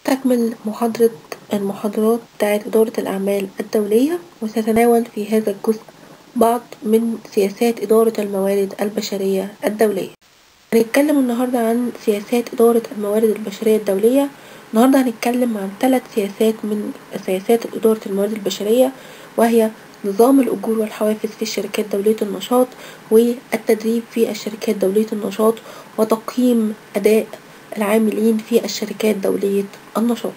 تكمل المحاضرات بتاعت إدارة الأعمال الدولية، وتتناول في هذا الجزء بعض من سياسات إدارة الموارد البشرية الدولية. هنتكلم النهاردة عن سياسات إدارة الموارد البشرية الدولية. النهاردة هنتكلم عن 3 سياسات من سياسات إدارة الموارد البشرية، وهي نظام الأجور والحوافز في الشركات دولية النشاط، والتدريب في الشركات دولية النشاط، وتقييم أداء العاملين في الشركات دولية النشاط.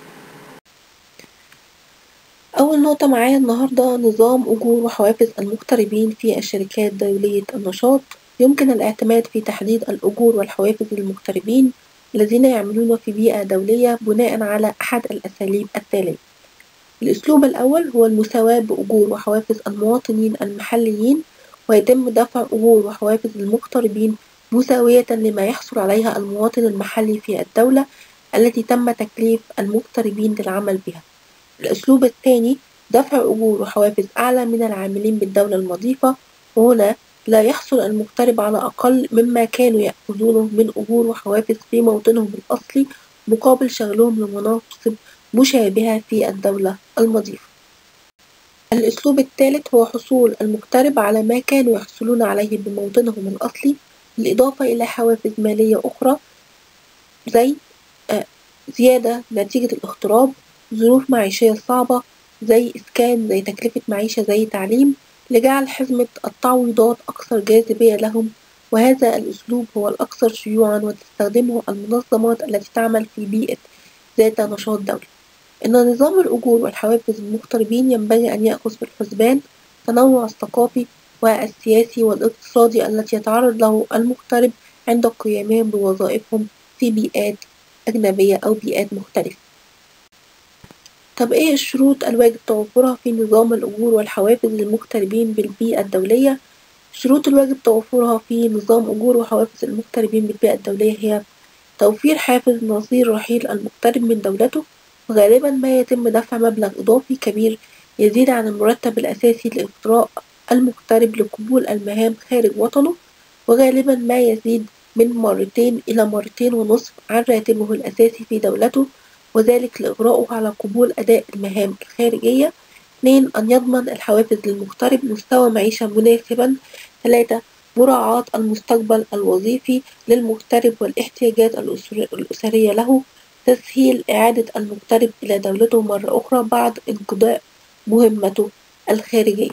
أول نقطة معايا النهاردة نظام أجور وحوافز المغتربين في الشركات دولية النشاط. يمكن الاعتماد في تحديد الأجور والحوافز للمغتربين الذين يعملون في بيئة دولية بناء على أحد الأساليب التالية. الأسلوب الأول هو المساواة بأجور وحوافز المواطنين المحليين، ويتم دفع أجور وحوافز للمغتربين مساوية لما يحصل عليها المواطن المحلي في الدولة التي تم تكليف المغتربين للعمل بها. الأسلوب الثاني دفع أجور وحوافز أعلى من العاملين بالدولة المضيفة، وهنا لا يحصل المغترب على أقل مما كانوا يأخذونه من أجور وحوافز في موطنهم الأصلي مقابل شغلهم لمناصب مشابهة في الدولة المضيفة. الأسلوب الثالث هو حصول المغترب على ما كانوا يحصلون عليه بموطنهم الأصلي، بالإضافة إلى حوافز مالية أخرى زي زيادة نتيجة الاغتراب، ظروف معيشية صعبة زي إسكان، زي تكلفة معيشة، زي تعليم، لجعل حزمة التعويضات أكثر جاذبية لهم. وهذا الأسلوب هو الأكثر شيوعا وتستخدمه المنظمات التي تعمل في بيئة ذات نشاط دولي. إن نظام الأجور والحوافز للمغتربين ينبغي أن يأخذ في الحسبان التنوع الثقافي والسياسي والاقتصادي التي يتعرض له المغترب عند قيامهم بوظائفهم في بيئات أجنبية أو بيئات مختلفة. طب إيه الشروط الواجب توفرها في نظام الأجور والحوافز للمغتربين بالبيئة الدولية؟ شروط الواجب توفرها في نظام أجور وحوافز المغتربين بالبيئة الدولية هي توفير حافز نظير رحيل المغترب من دولته، وغالبا ما يتم دفع مبلغ إضافي كبير يزيد عن المرتب الأساسي لإغراء المغترب لقبول المهام خارج وطنه، وغالبا ما يزيد من 2 إلى 2.5 عن راتبه الأساسي في دولته، وذلك لإغراءه على قبول أداء المهام الخارجية. 2. أن يضمن الحوافز للمغترب مستوى معيشة مناسبا. 3. مراعاة المستقبل الوظيفي للمغترب والاحتياجات الأسرية له. تسهيل إعادة المغترب إلى دولته مرة أخرى بعد انقضاء مهمته الخارجية.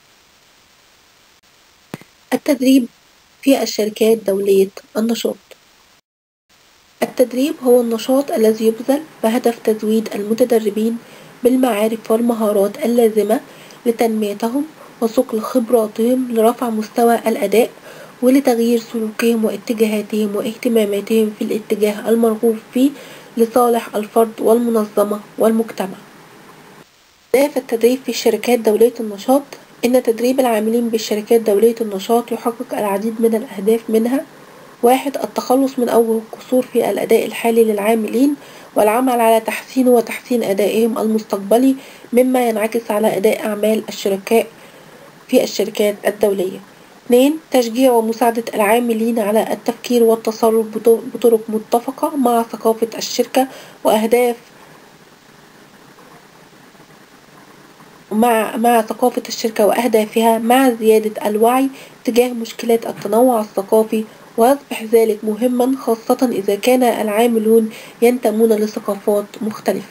التدريب في الشركات دولية النشاط. التدريب هو النشاط الذي يبذل بهدف تزويد المتدربين بالمعارف والمهارات اللازمة لتنميتهم وصقل خبراتهم لرفع مستوى الأداء ولتغيير سلوكهم واتجاهاتهم واهتماماتهم في الاتجاه المرغوب فيه لصالح الفرد والمنظمة والمجتمع. أهداف التدريب في الشركات دولية النشاط. إن تدريب العاملين بالشركات دولية النشاط يحقق العديد من الأهداف، منها 1. التخلص من أوجه القصور في الأداء الحالي للعاملين والعمل على تحسينه وتحسين أدائهم المستقبلي مما ينعكس على أداء أعمال الشركاء في الشركات الدولية. 2. تشجيع ومساعدة العاملين على التفكير والتصرف بطرق متفقة مع ثقافة الشركة وأهداف مع ثقافة الشركة وأهدافها، مع زيادة الوعي تجاه مشكلات التنوع الثقافي، ويصبح ذلك مهما خاصة إذا كان العاملون ينتمون لثقافات مختلفة.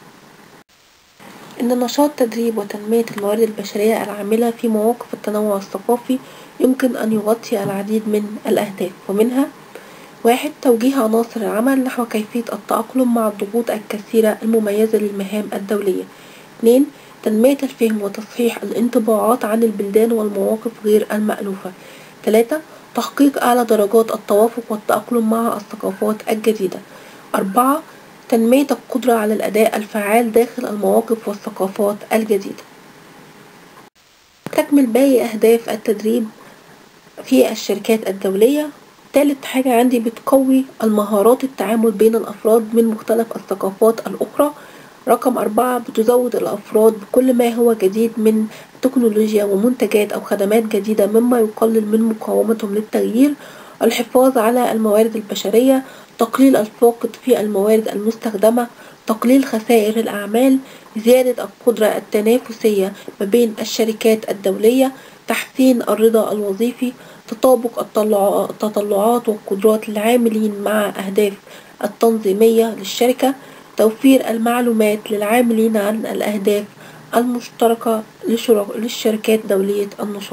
إن نشاط تدريب وتنمية الموارد البشرية العاملة في مواقف التنوع الثقافي يمكن أن يغطي العديد من الأهداف، ومنها 1. توجيه عناصر العمل نحو كيفية التأقلم مع الضغوط الكثيرة المميزة للمهام الدولية. 2. تنمية الفهم وتصحيح الانطباعات عن البلدان والمواقف غير المألوفة. 3. تحقيق أعلى درجات التوافق والتأقلم مع الثقافات الجديدة. 4. تنمية القدرة على الأداء الفعال داخل المواقف والثقافات الجديدة. تكمل باقي أهداف التدريب في الشركات الدولية. ثالث حاجة عندي بتقوي المهارات التعامل بين الأفراد من مختلف الثقافات الأخرى. رقم 4 بتزود الأفراد بكل ما هو جديد من تكنولوجيا ومنتجات أو خدمات جديدة مما يقلل من مقاومتهم للتغيير. الحفاظ على الموارد البشرية، تقليل الفاقد في الموارد المستخدمة، تقليل خسائر الأعمال، زيادة القدرة التنافسية ما بين الشركات الدولية، تحسين الرضا الوظيفي، تطابق التطلعات والقدرات العاملين مع أهداف التنظيمية للشركة، توفير المعلومات للعاملين عن الأهداف المشتركة للشركات دولية النشاط.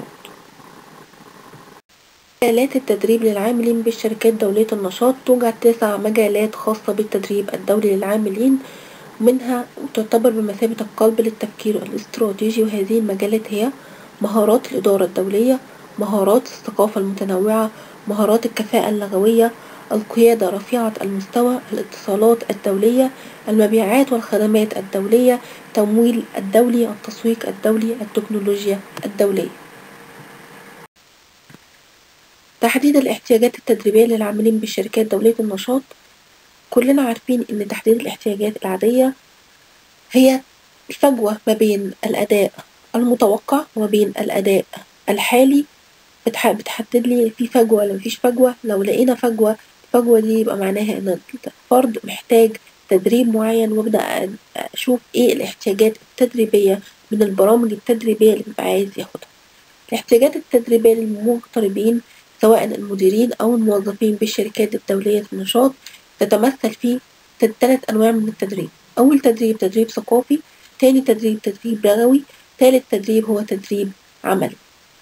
مجالات التدريب للعاملين بالشركات دولية النشاط: توجد 9 مجالات خاصة بالتدريب الدولي للعاملين، منها تعتبر بمثابة القلب للتفكير الاستراتيجي، وهذه المجالات هي مهارات الإدارة الدولية، مهارات الثقافة المتنوعة، مهارات الكفاءة اللغوية، القيادة رفيعة المستوى، الاتصالات الدولية، المبيعات والخدمات الدولية، التمويل الدولي، التسويق الدولي، التكنولوجيا الدولية. تحديد الاحتياجات التدريبية للعاملين بالشركات دولية النشاط: كلنا عارفين إن تحديد الاحتياجات العادية هي الفجوة ما بين الأداء المتوقع وما بين الأداء الحالي. بتحدد لي في فجوة ولا مفيش فجوة. لو لقينا فجوة، الفجوة دي يبقى معناها إن الفرد محتاج تدريب معين، وأبدأ أشوف إيه الاحتياجات التدريبية من البرامج التدريبية اللي بيبقى عايز ياخدها. الاحتياجات التدريبية للمغتربين سواء المديرين أو الموظفين بالشركات الدولية في النشاط تتمثل في 3 أنواع من التدريب: أول تدريب تدريب ثقافي، تاني تدريب تدريب لغوي، تالت تدريب هو تدريب عملي.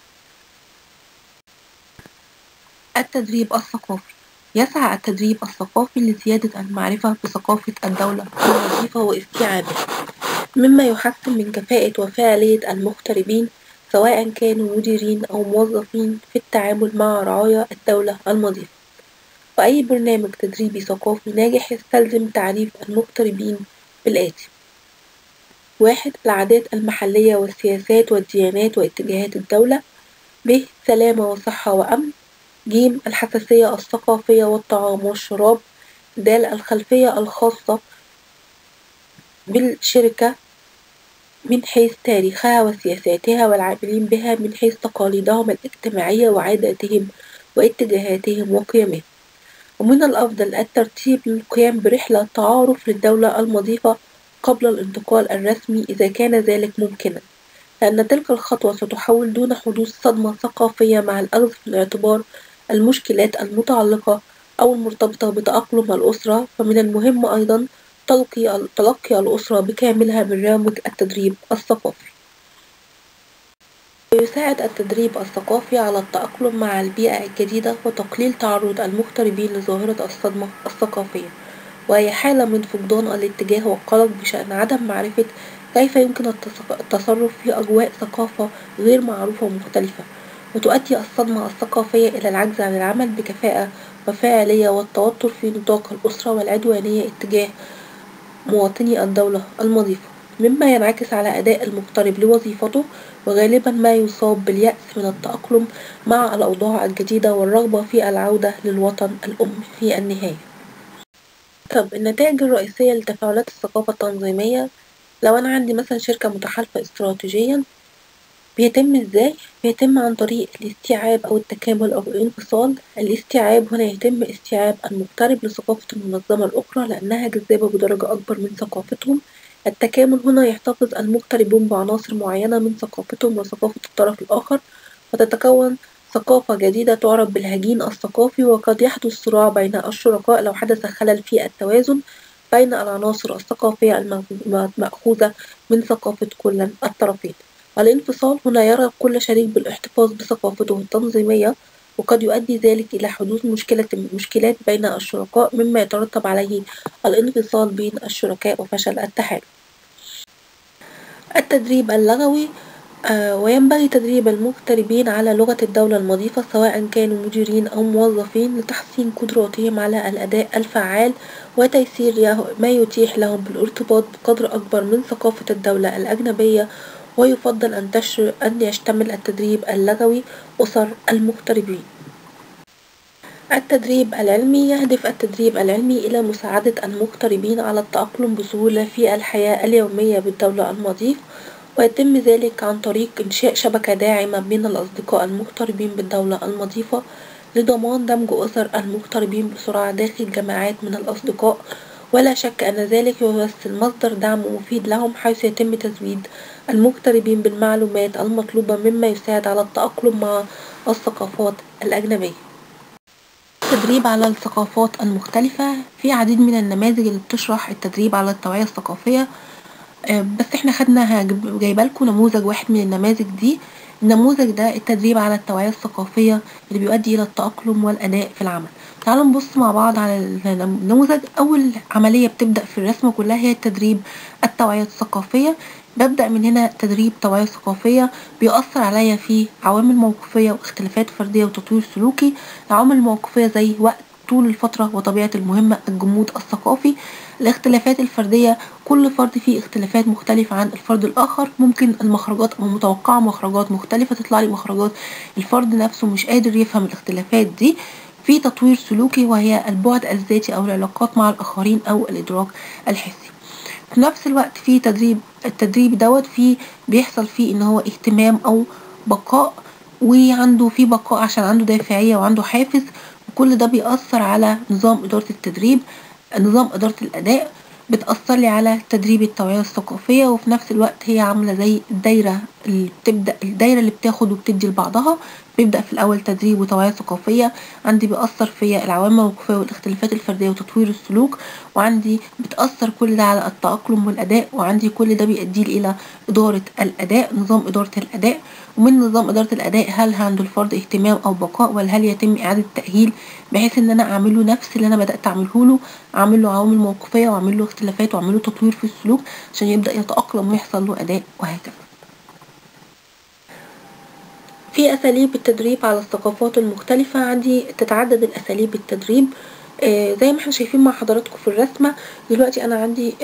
التدريب الثقافي: يسعى التدريب الثقافي لزيادة المعرفة بثقافة الدولة الوظيفة واستيعابها، مما يحسن من كفاءة وفاعلية المغتربين سواء كانوا مديرين أو موظفين في التعامل مع رعايا الدولة المضيفة. وأي برنامج تدريبي ثقافي ناجح يستلزم تعريف المغتربين بالآتي: 1. العادات المحلية والسياسات والديانات واتجاهات الدولة. ب. سلامة وصحة وأمن. ج. الحساسية الثقافية والطعام والشراب. د. الخلفية الخاصة بالشركة من حيث تاريخها وسياساتها، والعاملين بها من حيث تقاليدهم الاجتماعية وعاداتهم واتجاهاتهم وقيمهم. ومن الأفضل الترتيب للقيام برحلة تعارف للدولة المضيفة قبل الانتقال الرسمي إذا كان ذلك ممكنا، لأن تلك الخطوة ستحول دون حدوث صدمة ثقافية مع الأخذ في الاعتبار المشكلات المتعلقة أو المرتبطة بتأقلم الأسرة. فمن المهم أيضا تلقي الأسرة بكاملها برنامج التدريب الثقافي. ويساعد التدريب الثقافي على التأقلم مع البيئة الجديدة وتقليل تعرض المغتربين لظاهرة الصدمة الثقافية، وهي حالة من فقدان الاتجاه والقلق بشأن عدم معرفة كيف يمكن التصرف في أجواء ثقافة غير معروفة ومختلفة، وتؤدي الصدمة الثقافية إلى العجز عن العمل بكفاءة وفاعلية والتوتر في نطاق الأسرة والعدوانية اتجاه مواطني الدولة المضيفة، مما ينعكس على أداء المغترب لوظيفته، وغالبا ما يصاب باليأس من التأقلم مع الأوضاع الجديدة والرغبة في العودة للوطن الأم في النهاية. طب النتائج الرئيسية لتفاعلات الثقافة التنظيمية، لو أنا عندي مثلا شركة متحالفة استراتيجيا، بيتم ازاي؟ بيتم عن طريق الاستيعاب أو التكامل أو الانفصال. الاستيعاب هنا يتم استيعاب المغترب لثقافة المنظمة الأخرى لأنها جذابة بدرجة أكبر من ثقافتهم. التكامل هنا يحتفظ المغتربون بعناصر معينة من ثقافتهم وثقافة الطرف الآخر، وتتكون ثقافة جديدة تعرف بالهجين الثقافي. وقد يحدث صراع بين الشركاء لو حدث خلل في التوازن بين العناصر الثقافية المأخوذة من ثقافة كل الطرفين. الانفصال هنا يرغب كل شريك بالاحتفاظ بثقافته التنظيمية، وقد يؤدي ذلك إلى حدوث مشكلات بين الشركاء مما يترتب عليه الانفصال بين الشركاء وفشل التحالف. التدريب اللغوي، وينبغي تدريب المغتربين على لغة الدولة المضيفة سواء كانوا مديرين أو موظفين لتحسين قدراتهم على الأداء الفعال وتيسير ما يتيح لهم بالارتباط بقدر أكبر من ثقافة الدولة الأجنبية. ويفضل أن يشتمل التدريب اللغوي أسر المغتربين. التدريب العلمي، يهدف التدريب العلمي إلى مساعدة المغتربين على التأقلم بسهولة في الحياة اليومية بالدولة المضيف، ويتم ذلك عن طريق إنشاء شبكة داعمة بين الأصدقاء المغتربين بالدولة المضيفة لضمان دمج أسر المغتربين بسرعة داخل جماعات من الأصدقاء، ولا شك أن ذلك يمثل مصدر دعم مفيد لهم، حيث يتم تزويد المغتربين بالمعلومات المطلوبة مما يساعد على التأقلم مع الثقافات الأجنبية. التدريب على الثقافات المختلفة، في عديد من النماذج اللي بتشرح التدريب على التوعية الثقافية. بس احنا جايبالكوا نموذج واحد من النماذج دي. النموذج ده التدريب على التوعية الثقافية اللي بيؤدي إلى التأقلم والأداء في العمل. تعالوا نبص مع بعض على النموذج. أول عملية بتبدأ في الرسم كلها هي التدريب التوعية الثقافية. ببدأ من هنا تدريب توعية ثقافية بيأثر عليا في عوامل موقفية واختلافات فردية وتطوير سلوكي. العوامل الموقفية زي وقت، طول الفترة، وطبيعة المهمة، الجمود الثقافي. الاختلافات الفردية، كل فرد فيه اختلافات مختلفة عن الفرد الآخر، ممكن المخرجات أو متوقعة مخرجات مختلفة تطلع لي مخرجات الفرد نفسه مش قادر يفهم الاختلافات دي. في تطوير سلوكي وهي البعد الذاتي أو العلاقات مع الآخرين أو الإدراك الحسي. في نفس الوقت في التدريب دوت فيه بيحصل فيه إن هو اهتمام أو بقاء، وعنده فيه بقاء عشان عنده دافعية وعنده حافز، وكل ده بيأثر على نظام إدارة التدريب. نظام إدارة الأداء بتأثر لي على تدريب التوعية الثقافية، وفي نفس الوقت هي عاملة زي الدايرة اللي بتاخد وبتدي لبعضها. بيبدأ في الأول تدريب وتوعية ثقافية، عندي بيأثر فيا العوامل الموقفية والاختلافات الفردية وتطوير السلوك، وعندي بتأثر كل ده على التأقلم والأداء، وعندي كل ده بيؤدي إلى إدارة الأداء، نظام إدارة الأداء. ومن نظام إدارة الأداء هل عند الفرد اهتمام أو بقاء، ولا هل يتم إعادة تأهيل بحيث إن أنا أعمله نفس اللي أنا بدأت أعمله، أعمل له عوامل موقفية وأعمل له اختلافات وأعمل له تطوير في السلوك عشان يبدأ يتأقلم ويحصل له أداء، وهكذا. في أساليب التدريب على الثقافات المختلفة، عندي تتعدد الأساليب التدريب. زي ما احنا شايفين مع حضراتكم في الرسمة دلوقتي، أنا عندي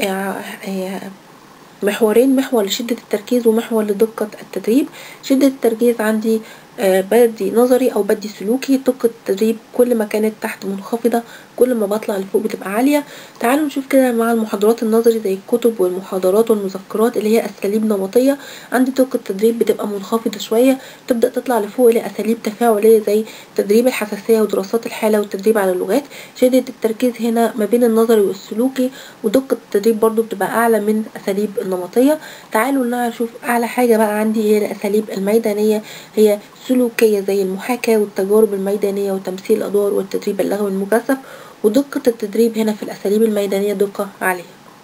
محورين: محور لشدة التركيز ومحور لدقة التدريب. شدة التركيز عندي بدي نظري أو بدي سلوكي. دقة التدريب كل ما كانت تحت منخفضة كل ما بطلع لفوق بتبقى عالية. تعالوا نشوف كده مع المحاضرات النظري زي الكتب والمحاضرات والمذكرات اللي هي أساليب نمطية. عندي دقة التدريب بتبقى منخفضة شوية، تبدأ تطلع لفوق لأساليب تفاعلية زي تدريب الحساسية ودراسات الحالة والتدريب على اللغات. شدة التركيز هنا ما بين النظري والسلوكي، ودقة التدريب برضو بتبقى أعلى من أساليب النمطية. تعالوا نشوف أعلى حاجة بقى عندي هي الأساليب الميدانية، هي سلوكية زي المحاكاة والتجارب الميدانية وتمثيل الأدوار والتدريب اللغوي المكثف. ودقة التدريب هنا في الأساليب الميدانية دقة عالية.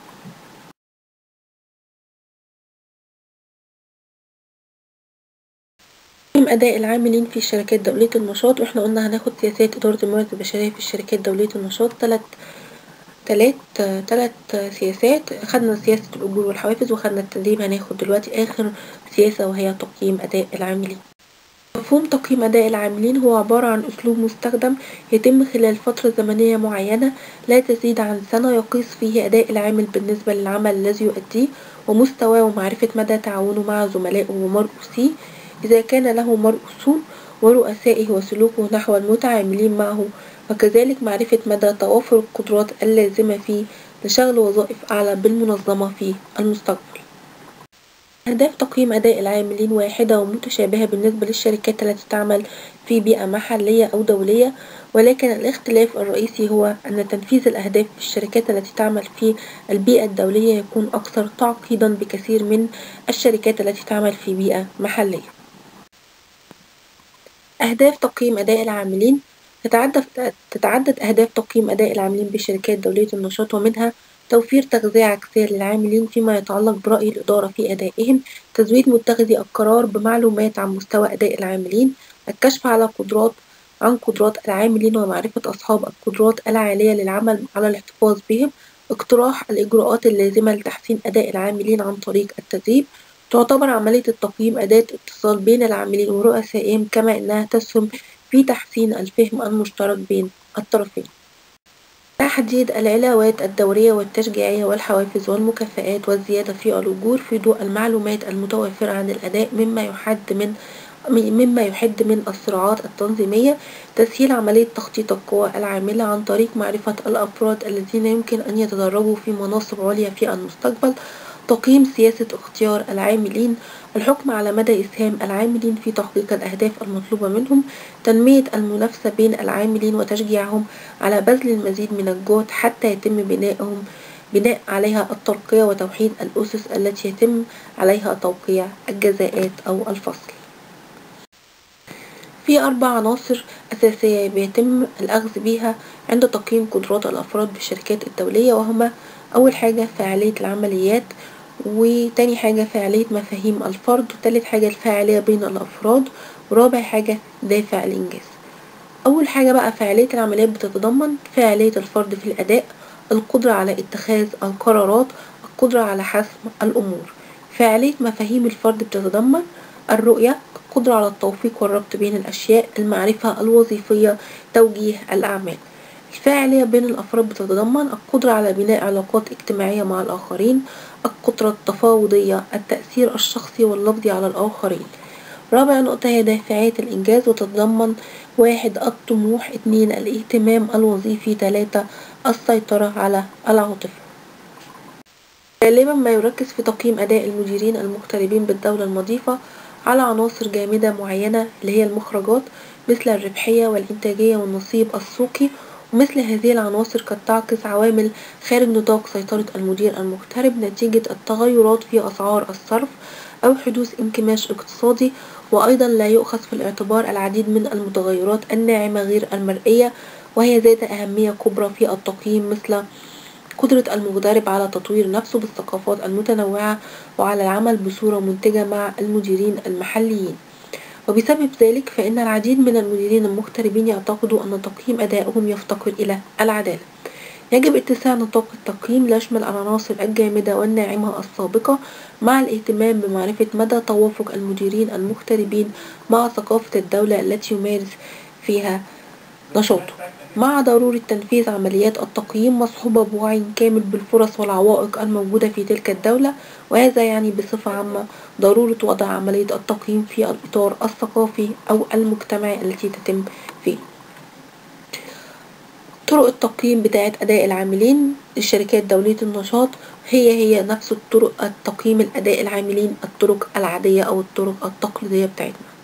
تقييم أداء العاملين في شركات دولية النشاط، واحنا قلنا هناخد سياسات إدارة الموارد البشرية في الشركات دولية النشاط. تلات سياسات. خدنا سياسة الأجور والحوافز وخدنا التدريب. هناخد دلوقتي آخر سياسة وهي تقييم أداء العاملين. مفهوم تقييم أداء العاملين هو عبارة عن أسلوب مستخدم يتم خلال فترة زمنية معينة لا تزيد عن سنة، يقيس فيه أداء العامل بالنسبة للعمل الذي يؤديه ومستواه ومعرفة مدى تعاونه مع زملائه ومرؤوسيه إذا كان له مرؤوسون ورؤسائه وسلوكه نحو المتعاملين معه، وكذلك معرفة مدى توافر القدرات اللازمة فيه لشغل وظائف أعلى بالمنظمة في المستقبل. أهداف تقييم أداء العاملين واحدة ومتشابهة بالنسبة للشركات التي تعمل في بيئة محلية أو دولية، ولكن الاختلاف الرئيسي هو أن تنفيذ الأهداف في الشركات التي تعمل في البيئة الدولية يكون أكثر تعقيدا بكثير من الشركات التي تعمل في بيئة محلية. أهداف تقييم أداء العاملين. تتعدد أهداف تقييم أداء العاملين بشركات دولية النشاط، ومنها توفير تغذية عكسية للعاملين فيما يتعلق برأي الإدارة في أدائهم، تزويد متخذي القرار بمعلومات عن مستوى أداء العاملين، الكشف عن قدرات العاملين ومعرفة أصحاب القدرات العالية للعمل على الاحتفاظ بهم، اقتراح الإجراءات اللازمة لتحسين أداء العاملين عن طريق التدريب. تعتبر عملية التقييم أداة اتصال بين العاملين ورؤسائهم، كما أنها تسهم في تحسين الفهم المشترك بين الطرفين. تحديد العلاوات الدورية والتشجيعية والحوافز والمكافآت والزيادة في الأجور في ضوء المعلومات المتوفرة عن الأداء مما يحد من الصراعات التنظيمية. تسهيل عملية تخطيط القوى العاملة عن طريق معرفة الأفراد الذين يمكن أن يتدرجوا في مناصب عليا في المستقبل. تقييم سياسة اختيار العاملين، الحكم على مدى إسهام العاملين في تحقيق الأهداف المطلوبة منهم، تنمية المنافسة بين العاملين وتشجيعهم على بذل المزيد من الجهد حتى يتم بناء عليها الترقية، وتوحيد الأسس التي يتم عليها توقيع الجزاءات أو الفصل. في 4 عناصر أساسية بيتم الأخذ بيها عند تقييم قدرات الأفراد بالشركات الدولية، وهما: أول حاجة فاعلية العمليات، وتاني حاجة فاعلية مفاهيم الفرد، وتالت حاجة الفاعلية بين الأفراد، ورابع حاجة دافع الإنجاز. أول حاجة بقى فاعلية العمليات بتتضمن فاعلية الفرد في الأداء، القدرة على اتخاذ القرارات، القدرة على حسم الأمور. فاعلية مفاهيم الفرد بتتضمن الرؤية، القدرة على التوفيق والربط بين الأشياء، المعرفة الوظيفية، توجيه الأعمال. الفاعلية بين الأفراد بتتضمن القدرة على بناء علاقات اجتماعية مع الآخرين، القدرة التفاوضية، التأثير الشخصي واللفظي على الآخرين. رابع نقطة هي دافعية الإنجاز، وتتضمن: 1 الطموح، 2 الاهتمام الوظيفي، 3 السيطرة على العاطفة. غالبا ما يركز في تقييم أداء المديرين المغتربين بالدولة المضيفة على عناصر جامدة معينة اللي هي المخرجات، مثل الربحية والإنتاجية والنصيب السوقي، ومثل هذه العناصر قد تعكس عوامل خارج نطاق سيطرة المدير المغترب نتيجة التغيرات في أسعار الصرف أو حدوث انكماش اقتصادي. وأيضا لا يؤخذ في الاعتبار العديد من المتغيرات الناعمة غير المرئية، وهي ذات أهمية كبرى في التقييم، مثل قدرة المغترب على تطوير نفسه بالثقافات المتنوعة وعلى العمل بصورة منتجة مع المديرين المحليين. وبسبب ذلك فإن العديد من المديرين المغتربين يعتقدوا أن تقييم أدائهم يفتقر إلى العدالة. يجب اتساع نطاق التقييم ليشمل العناصر الجامدة والناعمة السابقة، مع الاهتمام بمعرفة مدى توافق المديرين المغتربين مع ثقافة الدولة التي يمارس فيها نشاطه، مع ضرورة تنفيذ عمليات التقييم مصحوبة بوعي كامل بالفرص والعوائق الموجودة في تلك الدولة. وهذا يعني بصفة عامة ضرورة وضع عملية التقييم في الإطار الثقافي أو المجتمعي التي تتم فيه. طرق التقييم بتاعة أداء العاملين للشركات دولية النشاط هي نفس الطرق التقييم الأداء العاملين، الطرق العادية أو الطرق التقليدية بتاعتنا.